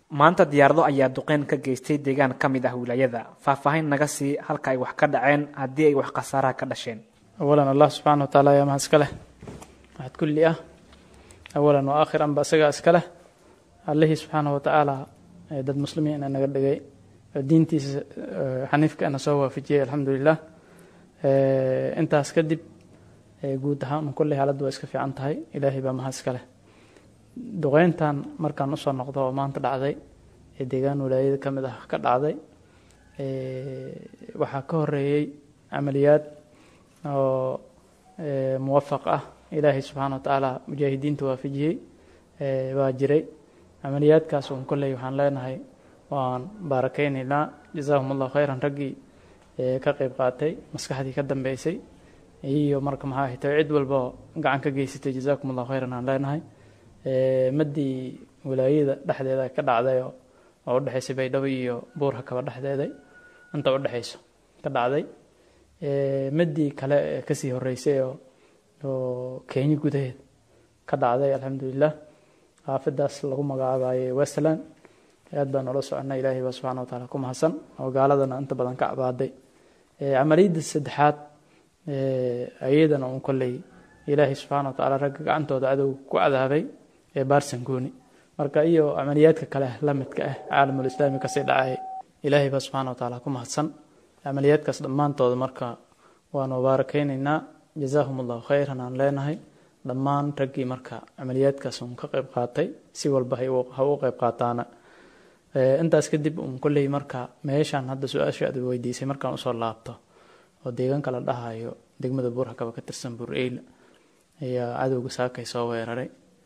maanta diyaarado ayaa duqeyn ka geystay deegaan ka mid ah wilaayada. Faahfaahin naga sii halka ay wax ka dhaceen haddii ay wax khasaaraha ka dhasheen. awalan allah subxaana watacaala yaa mahad iska leh waxaad kulli ah awalan wa aakhiran ba isagaa iska leh allihii subxaana watacaala dad muslimiin naga dhigay diintiisa xaniifka ana soo waafajiyay alxamdulilah. intaas kadib guud ahaan kulli xaaladdu waa iska fiican tahay, ilaahay baa mahad iska leh. duqeyntan markaan usoo noqdo oo maanta dhacday ee deegaan wilaayada ka mid ah ka dhacday, waxaa ka horeeyey camaliyaad oo muwafaq ah, ilaahay subxaana watacaala mujaahidiinta waafajiyey baa jiray. camaliyaadkaas uun kolley waxaan leenahay waan baarakeynaynaa, jazaahum allahu khayran raggii ka qayb qaatay, maskaxdii ka dambeysay iyo marka maxaa ahayta cid walba gacan ka geysatay, jazaakum allahu khayran aan leenahay. madii wilaayada dhexdeeda ka dhacday oo u dhaxaysay Baydhabo iyo Buurha kaba dhexdeeda inta u dhaxayso ka dhacday. madii kale ka sii horeysay oo Kenya gudaheed ka dhacday alxamdulilah. xaafadaas lagu magacaabayay Westland aad baan ula soconay, ilaahay baa subxaana watacaala ku mahadsan oo gaaladana inta badan ka cabaaday. camaliyada saddexaad ayadana uun kolley ilaahay subxaana watacaala ragga gacantooda cadow ku cadaabay ee baarsangooni marka iyo camaliyaadka kale la midka ah caalamul islaami ka sii dhacay, ilaahay baa subxaana watacaala ku mahadsan. camaliyaadkaas dhammaantooda marka waan baarakeynaynaa, jazaahum allahu khayran aan leenahay. dhammaan raggii marka camaliyaadkaas uun ka qayb qaatay si walba ha u qayb qaataana. intaas kadib uun kolley marka meeshaan hadda su-aasha aad weydiisay markaan usoo laabto oo deegaanka la dhahayo degmada Buurha kaba ka tirsan Buur Eyla ayaa cadowga saakay soo weeraray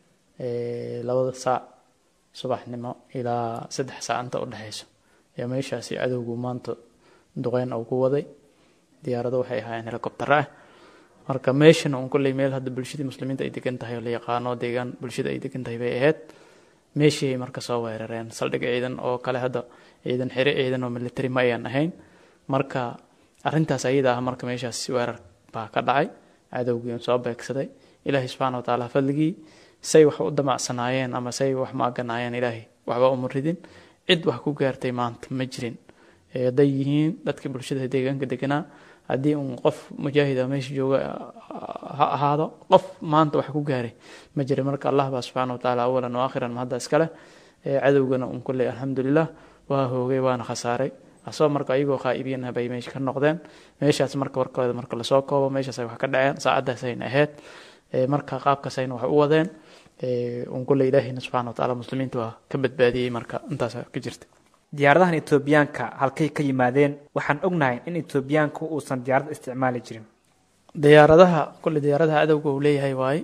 2 saac subaxnimo ilaa 3 saac inta u dhaxayso ayaa meeshaasi cadowgu maanta duqeyn uu ku waday. diyaarado waxay ahaayeen helicopter ah. marka meeshan uun kolley meel hadda bulshada muslimiinta ay degan tahay oo la yaqaano deegaan bulshada ay degan tahay bay ahayd. meeshii marka soo weerareen saldhig ciidan oo kale, hadda ciidan xire ciidan oo military ma ayaan ahayn. marka arrintaas ayada ah marka meeshaas weerar baa ka dhacay, cadowgii soo beegsaday. ilaahay subxaana watacaala fadligii say wax u damacsanaayeen ama say wax maaganaayeen ilaahay waxba uma ridin, cid wax ku gaartay maanta ma jirin. haday yihiin dadka bulshada deegaanka deganaa, haddii uun qof mujaahida meesha jooga ha ahaado, qof maanta wax ku gaaray ma jirin. marka allah baa subxaana watacaala awalan wa aakhiran mahadda iska leh. cadowgana uun kolley alxamdulilah waa hoogay waana khasaaray, asoo marka ayagoo khaa'ibiin ah bay meesha ka noqdeen. meeshaas marka warkooda marka lasoo koobo meeshaas ay wax ka dhaceen, saacadaas ayna ahayd. marka qaabkaas ayna wax u wadeen uun kolley ilaahayna subxaana watacaala muslimiinta waa ka badbaadiyey. marka intaas ka jirta. diyaaradahan Itoobiyaanka halkay ka yimaadeen? waxaan ognahay in Itoobiyaanku uusan diyaarad isticmaali jirin. diyaaradaha kolley diyaaradaha cadowga uu leeyahay waaye,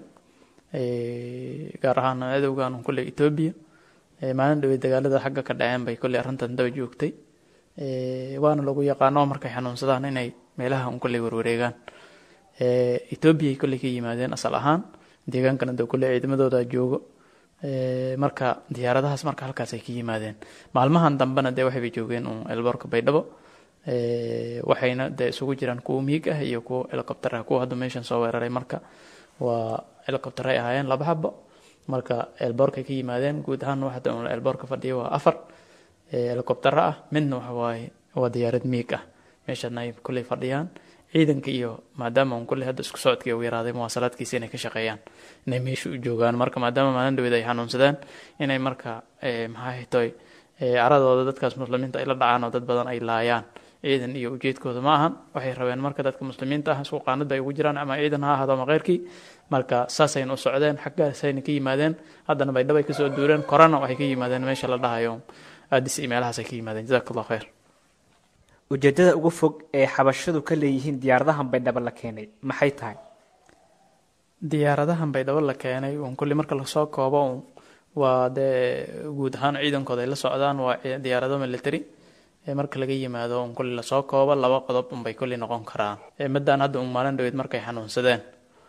gaar ahaan cadowgan kolley Itoobiya. maalin dhaweey dagaalada xagga ka dhaceen bay kolley arrintan daba joogtay, waana lagu yaqaano markay xanuunsadaan inay meelaha kolley warwareegaan. Itoobiya kolley ka yimaadeen asal ahaan, deegaankana dad kolley ciidamadooda joogo. marka diyaaradahaas marka halkaas ay ka yimaadeen. maalmahan dambena dee waxay joogeen elboorka Baydhabo, waxayna dee isugu jiraan kuwa miig ah iyo kuwa helicopter ah. kuwa hadda meeshan soo weeraray marka waa helicopter ay ahaayeen 2 xabo. marka elboorka ka yimaadeen. guud ahaan waxa elboorka fadhiyo waa 4 helicopter ah, midna waxa waaye waa diyaarad miig ah. meeshan ay kulli fadhiyaan ciidanka iyo maadaama kulli hadda isku socodkii uu yaraaday muwaasalaadkiisa inay ka shaqeeyaan, inay meesha u joogaan. marka maadaama maalin dhaweed ay xanuunsadeen inay marka maxaa haytay caradooda dadkaas muslimiinta ay la dhacaan oo dad badan ay laayaan, ciidan iyo ujeedkooda ma ahan. waxay rabeen marka dadka muslimiinta ah isku qaanada ay ugu jiraan ama ciidan ha ahaado ama qeyrkii. marka saasayna u socdeen, xaggaasayna ka yimaadeen. haddana Baydhabo ay kasoo duureen, korana waxay ka yimaadeen meesha la dhahayo aadis meelahaas ay ka yimaadeen. jazakallahu khayr. ujeedada ugu fog ee xabashadu ka leeyihiin diyaaradahan Baydhabo la keenay maxay tahay? diyaaradahan Baydhabo la keenay uun kulli marka la soo koobo waa dee guud ahaan ciidankooda ay la socdaan waa diyaarado military. marka laga yimaado uun kulli la soo koobo 2 qodob bay kulli noqon karaan. madan hadda uun maalin dhaweed markay xanuunsadeen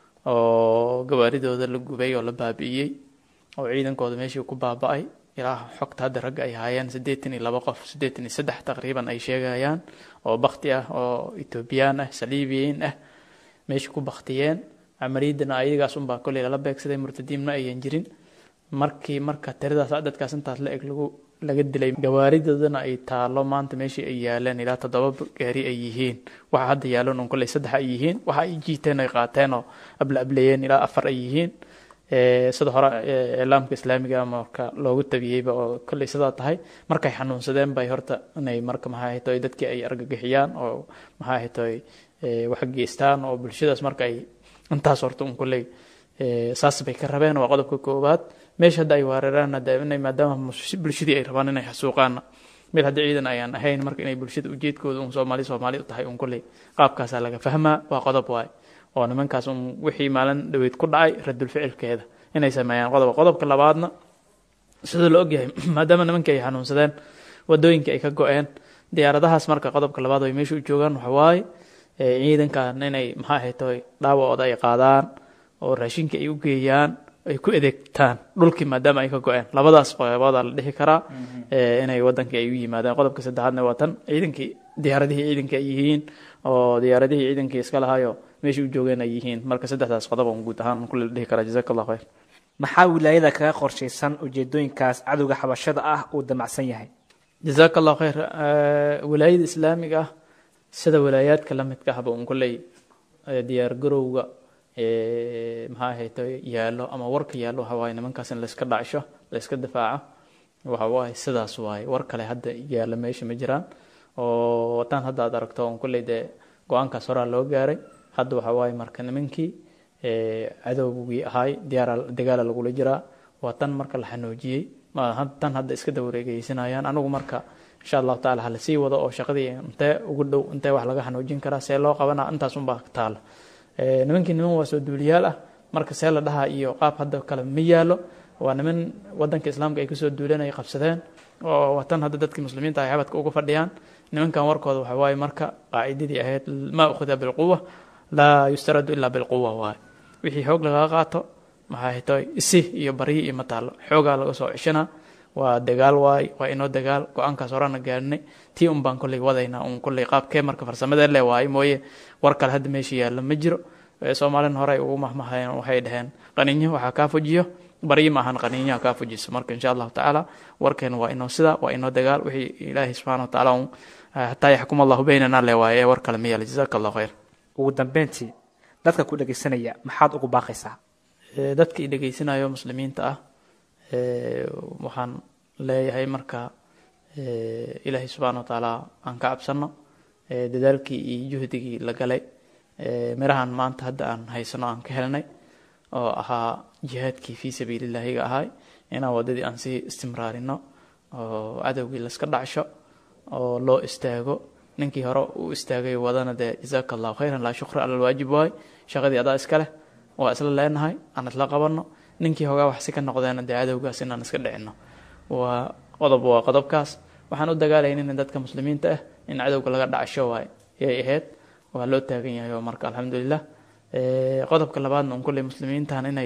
oo gabaaridooda la gubay oo la baabi'iyey oo ciidankooda meeshii ku baaba'ay, ilaa xogta hadda rag ay haayeen 82 qof, 83 taqriiban ay sheegayaan oo bakti ah oo Itoobiyaan ah, Saliibiyiin ah meeshii ku baktiyeen. camaliyadana ayagaas baa kolley la beegsaday, murtadiin ma ayan jirin. marka tiradaas dadkaas intaas la eg laga dilay gawaaridadana ay taalo maanta meeshii ay yaaleen ilaa 7 gaari ay yihiin waxa hadda yaalan oo kulay 3 ay yihiin waxa ay jiiteen ay qaateen oo ableeyeen ilaa 4 ay yihiin sida hore islaamka islaamiga marka loogu tabiyayba oo kulay sida tahay markay xanuunsadeen bay horta inay marka maxay haytay dadkii ay argagixiyaan oo maxay haytay wax geystaan oo bulshadaas marka ay intaas horta kulay saas bay ka rabeen waa qodobka koobaad meesha ay weeraraan inay maadaama bulshadii ay rabaan inay xasuuqaan meel hadda ciidan ayaan ahayn marka inay bulshada ujeedkooda Soomaali u tahay kulay qaabkaas laga fahmaa waa qodob waay oo nimankaas wixii maalin dhaweyd ku dhacay radul ficilkeeda inay sameeyaan qodobka labaadna sida loo ogyahay maadaama nimankii ay xanuunsadeen wadooyinka ay ka go'een diyaaradahaas marka qodobka labaad ay meesha u joogaan waxa waaye ciidankan inay maxay haytay dhaawacooda ay qaadaan oo raashinka ay u geeyaan ay ku adeegtaan dhulkii maadaama ay ka go'een labadaas qodob la dhihi karaa inay wadanka ay u yimaadaan qodobka saddexaadna waa tan ciidankii diyaaradihii ciidanka ay yihiin oo diyaaradihii ciidankii iska lahayo meeshii u joogeen ay yihiin marka saddexdaas qodob oo guud ahaan kulli la dhihi karaa jazakallahu khayr maxaa wilaayada kaga qorshaysan ujeedooyinkaas cadowga xabashada ah uu damacsan yahay jazakallahu khayr wilaayada islaamiga sida wilaayaadka la midka ah oo kulli diyaar garowga maxaa haytay yaalo ama warka yaalo waxa waaye nimankaas in la iska dhacsho la iska difaaco waxa waaye sidaas waaye war kale hadda yaalo meesha ma jiraan oo tan hadda aad aragto oo kulli go'aankaas hore loo gaaray hadda waxa waaye marka nimankii cadowgii ahay dagaal lagu la jiraa waa tan marka la xanoojiyay ma tan hadda iska dawareegaysanayaan anigu marka insha Allah taala hal sii wado oo shaqadii intee ugu dhow intee wax laga xanoojin karaa see loo qabana intaas un baa taala nimankii niman waa soo duuliyaal ah marka see la dhaha iyo qaab hadda kale ma yaalo waa niman wadanka islaamka ay ku soo duuleen ay qabsadeen oo watan hadda dadkii muslimiinta ay xabadka uga fadhiyaan nimankan warkooda waxa waaye marka qaacidadii ahayd ma ukhudha bil quwwa la yustaradu illa bil quwwa waa wixii xoog laga qaato maxay tahay iyo bari iyo mataalo xooga laga soo cishana waa dagaal waay waa inoo dagaal go'aankaas horana gaarnay tii baan kulay wadayna kulay qaabkee marka farsamada le waay mooye war kale hadda meesha yaalo ma jiro Soomaalian hore ugu mahmahayeen waxay dhaheen qaniinyo waxa ka fujiyo bari ma ahan qaniinyo ka fujiso marka insha Allah taala warkeen waa inoo sida waa inoo dagaal wixii Ilaahay subhanahu wa taala hatta yahkum Allah baynana le waay war kale ma yaalo jazakallahu khayr ugu dambeyntii dadka ku dhageysanaya maxaad ugu baaqaysaa dadka dhageysanaya muslimiinta ah waxaan leeyahay marka Ilaahay subhanahu wa taala aan ka cabsano dadaalkii iyo juhdigii la galay mirahan maanta hadda aan haysano aan ka helnay oo ahaa jihaadkii fi sabilillahi ahay inaan wadadii aan si istimraarino oo cadawgii la iska dhacsho oo loo istaago ninkii hore uu istaagay wadana jazakallahu khayran la shukra ala alwaajib waay shaqadii adaa iska leh waa isla leenahay aan isla qabano ninkii hogaa wax si ka noqdeen cadawgaas inaan iska dhicino waa qodobkaas waxaan u dagaalaynaa dadka muslimiinta ah in cadawga laga dhacsho waay ay ahayd waa loo taagan yahay marka alxamdulillah qodobka labaadna kulli muslimiintaan inay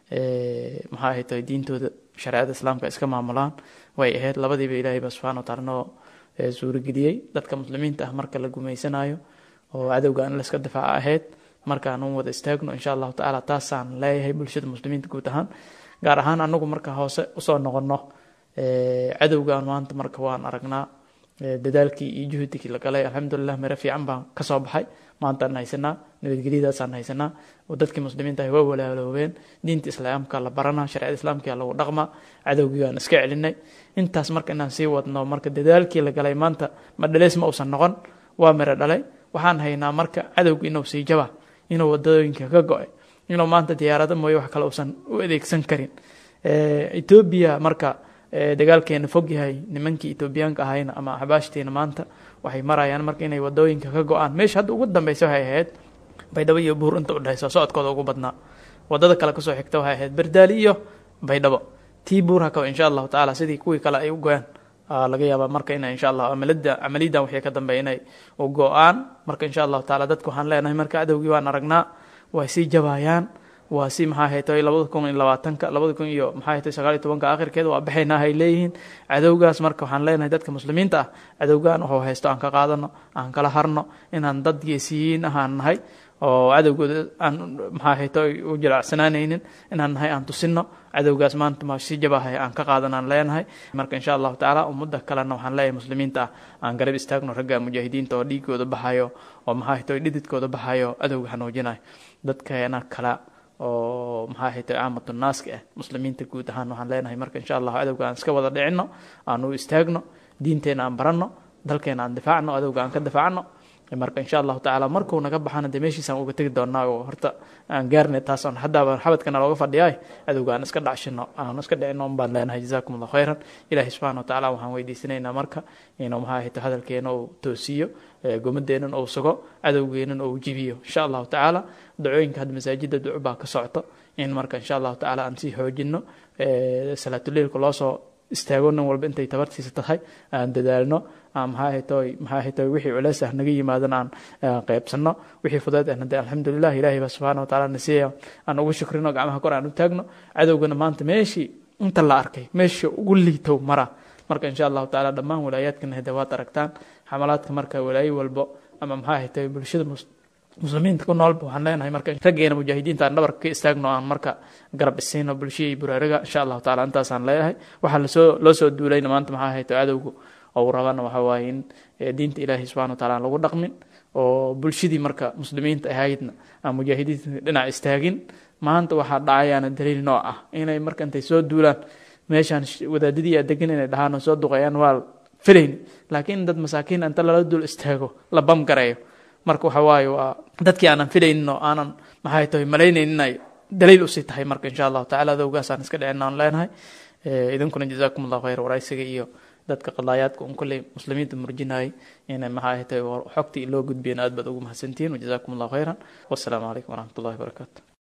maxaa ay tahay diintooda shariicada islaamka iska maamulaan way ahayd labadiiba Ilaahay subhanahu wa ta'ala suurgeliyay dadka muslimiinta ah marka la gumeysanayo oo cadawga in la iska difaaco ahayd marka aan wada istaagno insha Allah taala taasaan leeyahay bulshada muslimiinta guud ahaan gaar ahaan anagu marka hoose u soo noqono cadawgaan maanta marka waan aragnaa dadaalkii iyo juhdigii la galay alxamdulillah mira fiican baan ka soo baxay maanta aan haysanaa nabadgelyadaas aan haysanaa oo dadkii muslimiinta ay waa walaaloobeen diinta islaamka la baranaa shariicada islaamka lagu dhaqmaa cadawgii aan iska celinay intaas marka inaan sii wadno marka dadaalkii la galay maanta ma dhaleys ma uusan noqon waa mira dhalay waxaan haynaa marka cadawgii inuu sii jaba inuu wadooyinka ka go'ay inuu maanta diyaarado mooyo wax kale uusan u adeegsan karin Ethiopia marka dagaalkeena fog yahay nimankii Ethiopiaanka ahayna ama xabaashtiina maanta waxay marayaan marka inay wadooyinka ka go'aan meesha hadda ugu dambeysay waxay ahayd Baydhabo iyo Buur inta u dhaxaysa socodkooda ugu badnaa wadada kale ka soo xigta waxay ahayd Bardaali iyo Baydhabo tii Buur haka insha Allah taala sidii kuwii kale ay u go'aan laga yaabaa marka in insha Allah amalida wixii ka dambeeyay oo go'aan marka insha Allah taala dadku waxaan leenahay marka cadawgii waan aragnaa way sii jabayaan waa si maxaa haytay 2020 2000 iyo maxaa haytay 19 aakhirkeeda waa baxayna hay leeyihiin cadawgaas marka waxaan leenahay dadka muslimiinta ah cadawgaan wuxuu haysto aan ka qaadano aan kala harno inaan dad geesiin ahaan nahay oo cadowgooda aan maxaa hayto u jilaacsanaanaynin inaan nahay aan tusino cadowgaas maanta ma si jabahay aan ka qaadanaan leenahay marka insha Allah taala ummadda kalena waxaan leeyahay muslimiinta aan garab istaagno ragga mujaahidiinta oo dhiigooda baxayo oo maxaa hayto dhididkooda baxayo cadowga xanuujinayo dadkeena kala oo maxaa hayto caamatu naaska muslimiinta guud ahaan waxaan leenahay marka insha Allah cadowga aan iska wada dhicino aan u istaagno diinteena aan baranno dalkeena aan difaacno cadowga aan ka difaacno marka insha Allah taala markuu naga baxana demeeshiisaan uga tagi doonaa oo horta aan gaarnay taas aan hadaba xabadkana looga fadhiyay cadowga aan iska dhacshino aan iska dhicino baan leenahay jazaakumullahu khayran ilaahi subhanahu wa ta'ala waxaan weydiisanaynaa marka inuu maxaa hayto hadalkeena uu toosiyo gomadeena uu sugo cadowgeena uu jibiyo insha Allah taala ducooyinka had masaajida duco baa ka socto in marka insha Allah taala aan si xoojino salaatul leelka loo soo istaagona walba intay tabartiisa tahay aan dadaalno maxaa haytay wixii culays ah naga yimaadana aan qaybsano wixii fudayd ah hadda alxamdulillah ilaahay subhanahu wa ta'ala nasiya aan ugu shukrino gacmaha kor aan u taagno cadowgana maanta meeshii inta la arkay meeshii ugu liito mara marka insha Allah taala dhammaan walaayaadkana hadawaad aragtaan xamalaadka marka walaayi walbo ama maxaa haytay bulshada muslimiinta ku nool waxaan leenahay marka raggeena mujaahidiinta aan dhabarka ka istaagno aan marka garab isiino bulshada buraariga insha Allah taala intaas aan leeyahay waxa loo soo duulayna maanta maxaa haytay cadowgu oo rabana waxa waaye in diinta ilaahay subhanahu wa ta'ala lagu dhaqmin oo bulshadii marka muslimiinta ahaydna aan mujaahidiinta dhinac istaagin maanta waxa dhacayana daliil nooc ah inay marka intay soo duulaan meeshan wadaadadii degan inay dhahaan soo duqayaan waa filayn laakiin dad masaakiin inta la dul istaago la bam gareeyo marka waxa waaye waa dadkii aanan filaynin oo aanan maxay tahay malaynaynin inay daliil u sii tahay marka insha Allah taala dawgaasaan iska dhicinaan leenahay idinkuna jazaakumullahu khayr waraysiga iyo dadka qadaayaadka kulli muslimiinta murjinay inay maxay tahay xogtii loo gudbiyeen aad baad ugu mahadsantiin jazaakumullahu khayran wasalaamu calaykum waraxmatullaahi wabarakaatuh